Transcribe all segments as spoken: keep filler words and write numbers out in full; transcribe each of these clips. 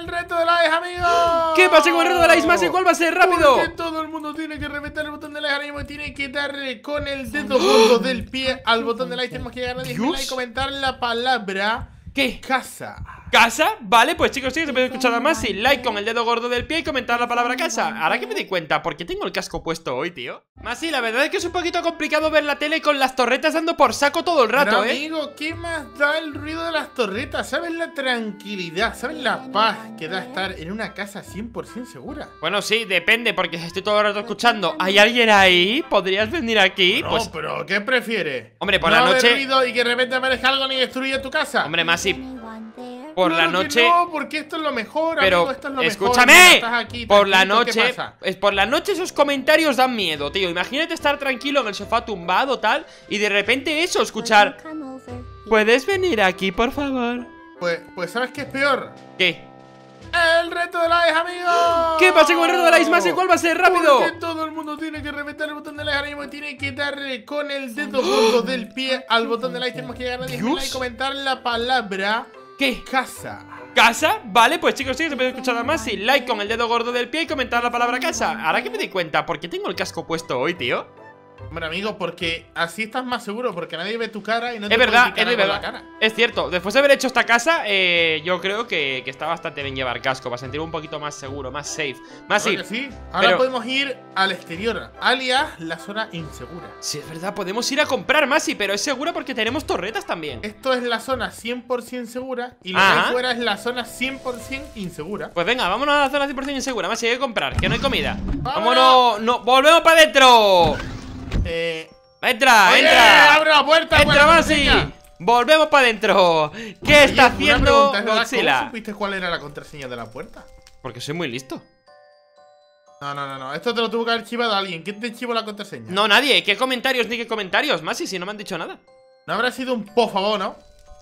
el reto de likes, amigos. ¿Qué pasa con el reto de likes, Masi? ¿Cuál va a ser? ¡Rápido! Porque todo el mundo tiene que reventar el botón de like ahora mismo y tiene que darle con el dedo gordo del pie al botón de like. Tenemos que llegar a diez mil likes y comentar la palabra ¿qué? Casa. ¿Casa? Vale, pues chicos, chicos, se puede escuchar a Masi. Like con el dedo gordo del pie y comentar la palabra casa. Ahora que me di cuenta, ¿por qué tengo el casco puesto hoy, tío? Masi, la verdad es que es un poquito complicado ver la tele con las torretas dando por saco todo el rato, Pero, ¿eh? amigo, ¿qué más da el ruido de las torretas? ¿Sabes la tranquilidad? ¿Sabes la paz que da estar en una casa cien por cien segura? Bueno, sí, depende, porque estoy todo el rato escuchando. ¿Hay alguien ahí? ¿Podrías venir aquí? No, Pues, pero ¿qué prefieres? hombre, por no la haber noche... ruido y que de repente aparezca algo ni destruya tu casa. Hombre, Masi, por Claro la que noche... no, porque esto es lo mejor, Pero, amigo, esto es lo escúchame, mejor. Mira, estás aquí, por la tranquilito, ¿qué noche, pasa? es por la noche esos comentarios dan miedo, tío. Imagínate estar tranquilo en el sofá tumbado, tal, y de repente eso, escuchar: ¿puedes venir aquí, por favor? Pues, pues ¿sabes qué es peor? ¿Qué? ¡El reto de likes, amigos! ¿Qué pasa con el reto de likes, Masi? ¿Cuál va a ser? ¡Rápido! Porque todo el mundo tiene que reventar el botón de like ahora mismo y tiene que darle con el dedo gordo del pie al botón de like. Tenemos que llegar a diez mil likes y comentar la palabra ¿Qué? casa. ¿Casa? Vale, pues chicos, chicos, se puede escuchar a Masi. Like con el dedo gordo del pie y comentar la palabra casa. Ahora que me di cuenta, ¿por qué tengo el casco puesto hoy, tío? Bueno, amigo, porque así estás más seguro, porque nadie ve tu cara y no te Es puede verdad, picar es algo en verdad. la cara. Es cierto, después de haber hecho esta casa, eh, yo creo que, que está bastante bien llevar casco para sentirme un poquito más seguro, más safe. Más Claro sí. que sí. Ahora pero- podemos ir al exterior, alias la zona insegura. Sí, es verdad, podemos ir a comprar Masi, pero es seguro porque tenemos torretas también. Esto es la zona cien por cien segura y lo que Ajá. hay fuera es la zona cien por cien insegura. Pues venga, vámonos a la zona cien por cien insegura, Masi, hay que comprar, que no hay comida. ¡Vámonos! Vámonos, no, volvemos para adentro. Eh... Entra, ¡Oye! entra. ¡Abre la puerta! Entra, buena Masi. contraseña! Volvemos para adentro. ¿Qué Oye, está una haciendo pregunta, ¿es verdad? Godzilla? ¿Cómo supiste cuál era la contraseña de la puerta? Porque soy muy listo. No, no, no, no. Esto te lo tuvo que haber chivado alguien. ¿Quién te chivó la contraseña? No, nadie. ¿Qué comentarios ni qué comentarios, Masi? Si no me han dicho nada. No habrá sido un por favor, ¿no?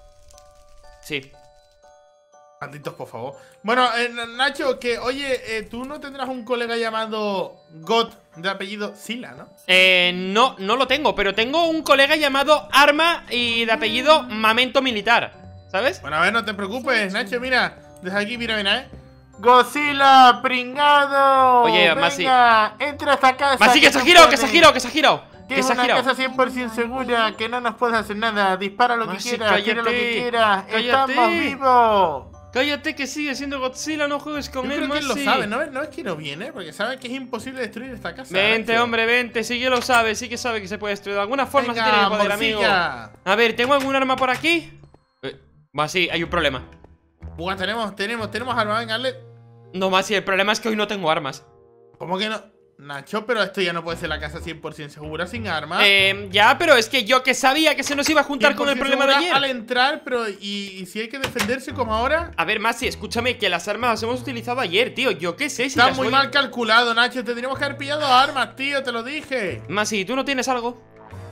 Sí. Malditos por favor. Bueno, eh, Nacho, que oye, eh, tú no tendrás un colega llamado God de apellido Sila, ¿no? Eh, no, no lo tengo, pero tengo un colega llamado Arma y de apellido Mamento Militar, ¿sabes? Bueno, a ver, no te preocupes, Nacho, mira. Desde aquí, mira, mira, ¿eh? Godzilla, pringado. Oye, Masi. Venga, entra a esta casa. Masi, que se ha girado, que se ha girado, que se ha girado. Que Que es se ha una girado. casa cien por cien segura, que no nos puedes hacer nada. Dispara lo Masi, que quieras, tira lo que cállate, quieras. cállate. Estamos vivos. Cállate, que sigue siendo Godzilla, no juegues con Yo él, creo que él lo Masi. sabe, ¿no? No es que no viene, porque sabe que es imposible destruir esta casa. Vente, Nacho. hombre, vente, sí que lo sabe, sí que sabe que se puede destruir. De alguna forma Venga, se tiene que poder, amigo. morcilla. A ver, ¿tengo algún arma por aquí? Eh, Masi, hay un problema. Buah, tenemos, tenemos, tenemos arma, venga, hazle. No, Masi, el problema es que hoy no tengo armas. ¿Cómo que no? Nacho, pero esto ya no puede ser la casa cien por cien segura sin armas. Eh, ya, pero es que yo que sabía que se nos iba a juntar con el problema de ayer. Al entrar, pero ¿y, y si hay que defenderse como ahora? A ver, Masi, escúchame, que las armas las hemos utilizado ayer, tío. Yo qué sé si Está las muy voy- mal calculado, Nacho. Tendríamos que haber pillado armas, tío, te lo dije. Masi, ¿tú no tienes algo?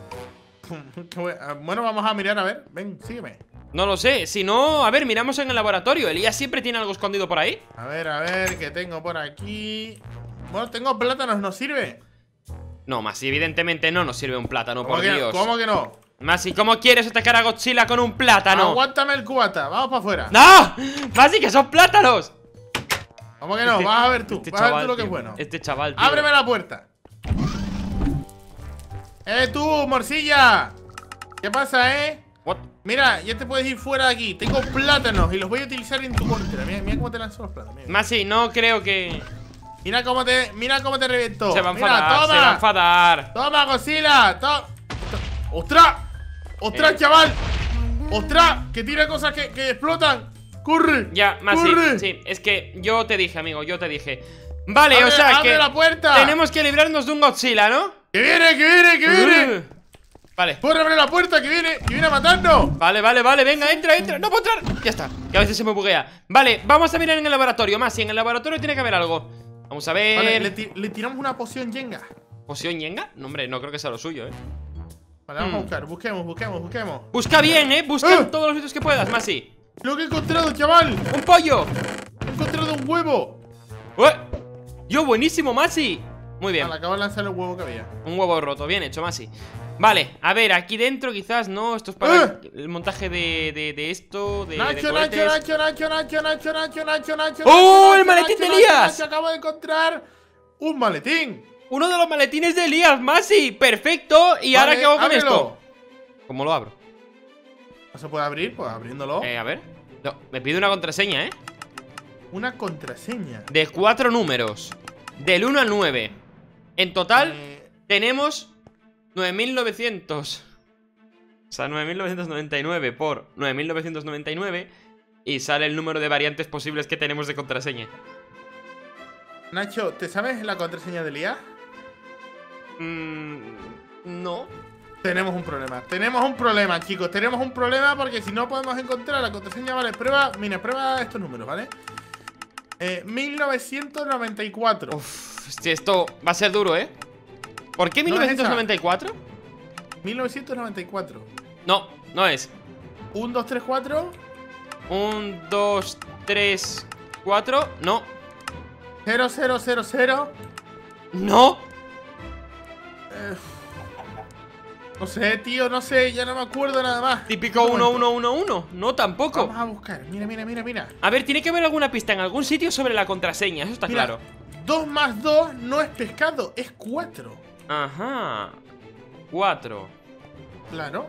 Bueno, vamos a mirar, a ver. Ven, sígueme. No lo sé, si no, a ver, miramos en el laboratorio. Elías siempre tiene algo escondido por ahí. A ver, a ver, ¿qué tengo por aquí? Bueno, tengo plátanos, ¿nos sirve? No, Masi, evidentemente no nos sirve un plátano, ¿Cómo por que, Dios. ¿Cómo que no? Masi, ¿cómo quieres atacar a Godzilla con un plátano? Aguántame el cubata, vamos para afuera. ¡No! ¡Masi, que son plátanos! ¿Cómo que no? Este- Vas a ver tú, este vas a ver chaval, tú lo que tío, es bueno. Este chaval, tío. ¡Ábreme la puerta! ¡Eh, tú, morcilla! ¿Qué pasa, eh? What? Mira, ya te puedes ir fuera de aquí. Tengo plátanos y los voy a utilizar en tu contra. Mira, mira cómo te lanzo los plátanos. Mira, Masi, no creo que... mira cómo te, mira cómo te reviento. Se va a Mira, enfadar, toma. se va a enfadar. Toma, Godzilla. To ¡Ostras! ¡Ostras, Eh. chaval! ¡Ostras! Que tira cosas que, que explotan. ¡Corre! Ya, Masi, ¡Corre! sí, es que yo te dije, amigo, yo te dije. Vale, Abre- o sea abre que la puerta. tenemos que librarnos de un Godzilla, ¿no? ¡Que viene, que viene, que viene! Uh. Vale, ¡Puedes abrir la puerta, que viene! ¡Que viene a matarnos! vale, vale, vale, venga, entra, entra. No puedo entrar. Ya está, que a veces se me buguea. Vale, vamos a mirar en el laboratorio, Masi, en el laboratorio tiene que haber algo. Vamos a ver. Vale, le, ti- le tiramos una poción Jenga. ¿Poción Yenga? No, hombre, no creo que sea lo suyo, eh. Vale, vamos Hmm. a buscar. Busquemos, busquemos, busquemos. Busca bien, eh, busca ¡Eh! en todos los sitios que puedas, Masi. ¡Lo que he encontrado, chaval! ¡Un pollo! ¡He encontrado un huevo! ¡Eh! ¡Yo, buenísimo, Masi! Muy bien, Vale, acabo de lanzar el huevo que había. un huevo roto, bien hecho, Masi. Vale, a ver, aquí dentro quizás no. Esto es para ¡Eh! el montaje de, de, de esto, de, de Nacho, Nacho, cohetes. Nacho, Nacho, Nacho, Nacho, Nacho, Nacho, Nacho. ¡Oh, Nacho, el maletín Nacho, de Nacho, Elías! Nacho, acabo de encontrar un maletín. Uno de los maletines de Elías, Masi. Perfecto. ¿Y ahora Vale, qué hago con ábrelo. esto? ¿Cómo lo abro? ¿No se puede abrir? Pues abriéndolo. Eh, a ver. No, me pide una contraseña, ¿eh? Una contraseña. De cuatro números. Del uno al nueve. En total Eh, tenemos nueve mil novecientos. O sea, nueve mil novecientos noventa y nueve por nueve mil novecientos noventa y nueve. Y sale el número de variantes posibles que tenemos de contraseña. Nacho, ¿te sabes la contraseña de Elías? Mmm... No. Tenemos un problema. Tenemos un problema, chicos. Tenemos un problema porque si no podemos encontrar la contraseña, vale, prueba. Mira, prueba estos números, ¿vale? Eh, mil novecientos noventa y cuatro. Uf, hostia, esto va a ser duro, ¿eh? ¿Por qué ¿No es mil novecientos noventa y cuatro? mil novecientos noventa y cuatro. No, no es. uno, dos, tres, cuatro. Un, dos, tres, cuatro. No. cero, cero, cero, cero. No. Eh, no sé, tío, no sé. Ya no me acuerdo nada más. Típico Un uno, momento. uno, uno, uno. No, tampoco. Vamos a buscar. Mira, mira, mira, mira. A ver, tiene que haber alguna pista en algún sitio sobre la contraseña. Eso está Mira, claro. dos más dos no es pescado, es cuatro. Ajá. Cuatro. Claro.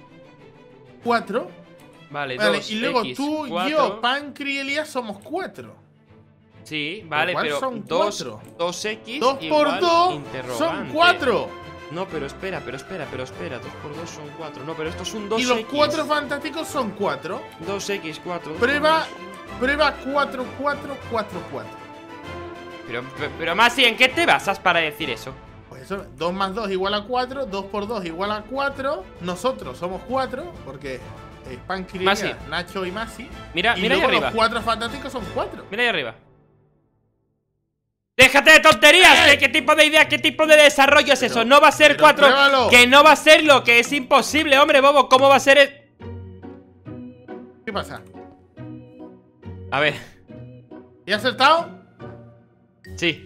Cuatro. Vale, Vale, dos, y luego X, tú, cuatro. yo, Pancri y Elías somos cuatro. Sí, vale, igual pero son dos, cuatro. dos X Dos por igual dos son interrogante. cuatro. No, pero espera, pero espera, pero espera. Dos por dos son cuatro. No, pero estos son dos Y los X. cuatro fantásticos son cuatro. Dos X, cuatro. Prueba, prueba cuatro, cuatro, cuatro, cuatro. Pero, pero, pero Masi, ¿en qué te basas para decir eso? Pues eso, dos más dos igual a cuatro, dos por dos igual a cuatro. Nosotros somos cuatro, porque eh, Pancri, Masi. Elías, Nacho y Masi. Mira, Y mira ahí luego arriba. los cuatro fantásticos son cuatro. Mira ahí arriba. ¡Déjate de tonterías! ¡Eh! ¿Qué, ¿Qué tipo de idea, qué tipo de desarrollo es Pero- eso? No va a ser pero cuatro. pruébalo. Que no va a serlo, que es imposible, hombre, bobo. ¿Cómo va a ser el... ¿Qué pasa? A ver, ¿Y has acertado? sí.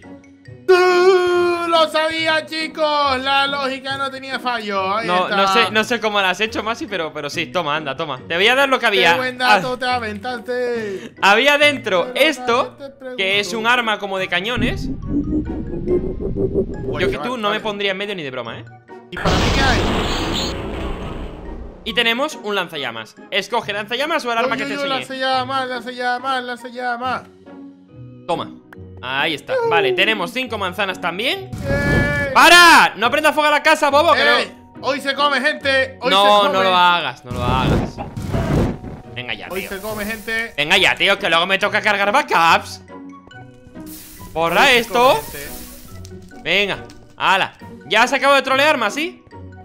¡Tú! ¡Lo sabía, chicos! La lógica no tenía fallo. Ahí No, está. no sé, no sé cómo lo has hecho, Masi, pero, pero sí, toma, anda, toma. Te voy a dar lo que ¡Qué había. buen Ah, dato te aventaste! había dentro Pero esto, nadie te preguntó. que es un arma como de cañones. Guay, Yo que chaval, tú no vale. me pondría en medio ni de broma, ¿eh? ¿Y para mí qué hay? Y tenemos un lanzallamas. Escoge lanzallamas o el arma Yo, que yo, te yo, la enseñé. se llama, la se llama, la se llama. Toma. Ahí está. Vale, tenemos cinco manzanas también. ¡Eh! ¡Para! No prenda fuego a la casa, bobo, que ¡Eh! no. Hoy se come, gente. Hoy se No, come. no lo hagas, no lo hagas. Venga ya, Hoy tío. se come, gente. Venga ya, tío, que luego me toca cargar backups. Borra Hoy se esto. come, gente. Venga, hala. ¿Ya has acabado de trolear, Masi?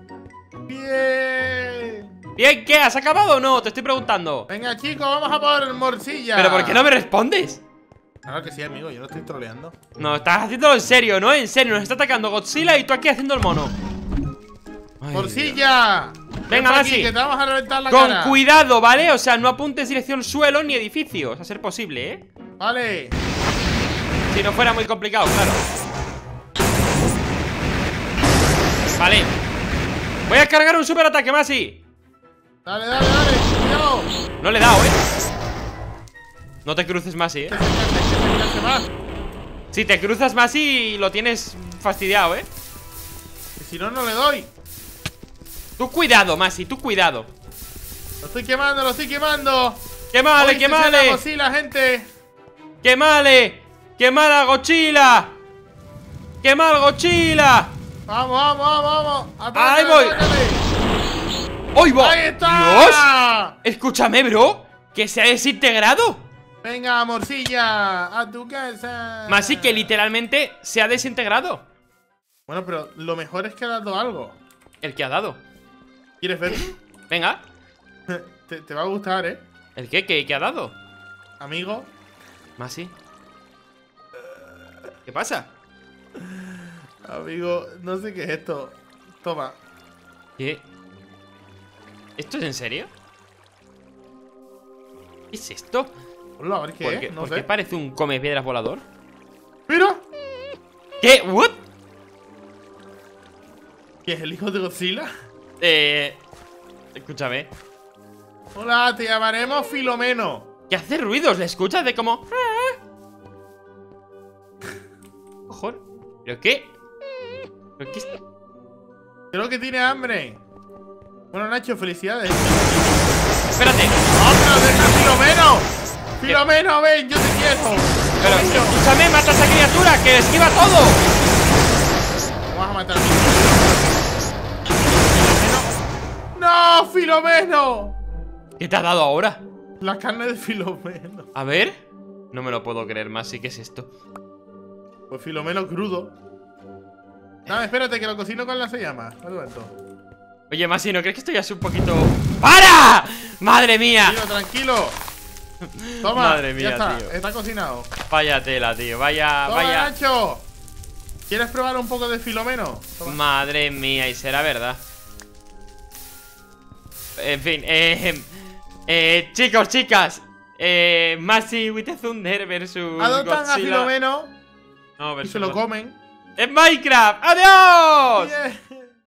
Bien. Bien, ¿qué? ¿Has acabado o no? Te estoy preguntando. Venga, chicos, vamos a por morcilla. ¿Pero por qué no me respondes? Claro que sí, amigo, yo no estoy troleando. No, estás haciéndolo en serio, ¿no? En serio, nos está atacando Godzilla y tú aquí haciendo el mono. Ay, ¡Morcilla! Venga, Ven pa' Masi. aquí, que te vamos a reventar la Con cara. cuidado, ¿vale? O sea, no apuntes dirección suelo ni edificios, a ser posible, ¿eh? Vale. Si no fuera muy complicado, claro. Vale. Voy a cargar un super ataque, Masi. Dale, dale, dale. Cuidado. No le he dado, ¿eh? No te cruces, Masi, ¿eh? Que se canse, que se canse más. Si te cruzas, Masi, lo tienes fastidiado, ¿eh? Que si no, no le doy. Tú cuidado, Masi, tú cuidado. Lo estoy quemando, lo estoy quemando. ¡Quemale, Hoy se quemale! cena Godzilla, gente. ¡Quemale! ¡Quemala, Godzilla! ¡Quemal, Godzilla! Vamos, vamos, vamos, vamos. Atácale, Ahí voy. atácale. ¡Hoy va! ¡Ahí está! ¡Dios! Escúchame, bro. Que se ha desintegrado. Venga, morcilla, a tu casa. Masi, que literalmente se ha desintegrado. Bueno, pero lo mejor es que ha dado algo. El que ha dado. ¿Quieres ver? Venga. te, te va a gustar, ¿eh? ¿El qué? ¿Qué, qué ha dado? Amigo. Masi. ¿Qué pasa? Amigo, no sé qué es esto. Toma. ¿Qué? ¿Esto es en serio? ¿Qué es esto? Hola, a ver qué ¿Por es, qué, no por sé. qué parece un come piedras volador? ¡Mira! ¿Qué? ¿What? ¿Qué es el hijo de Godzilla? Eh... Escúchame. Hola, te llamaremos Filomeno. ¿Qué hace ruidos? ¿Le escuchas? De como... Cojones. ¿Pero qué? ¿Pero qué? Creo que tiene hambre. Bueno, Nacho, felicidades. Espérate. ¡Ostras, deja a Filomeno! ¡Filomeno, ven! ¡Yo te quiero! Pero, escúchame, mata a esa criatura, que esquiva todo. Vamos a matar a Filomeno. ¡No, Filomeno! ¿Qué te ha dado ahora? La carne de Filomeno. A ver. No me lo puedo creer más, sí, ¿qué es esto? Pues Filomeno crudo. Dame, espérate que lo cocino con la se llama. Un momento. Oye, Masi, ¿no crees que estoy así un poquito...? ¡Para! ¡Madre mía! Tío, tranquilo. Toma, Madre mía, ya está, tío. está cocinado. Vaya tela, tío, vaya, Toma, vaya. Nacho. ¿Quieres probar un poco de Filomeno? Toma. Madre mía, y será verdad. En fin, eh... eh chicos, chicas. Eh... Masi with the Thunder versus Adoptan Godzilla. a Filomeno No, y versus se lo Godzilla. comen. ¡En Minecraft! ¡Adiós! Yeah.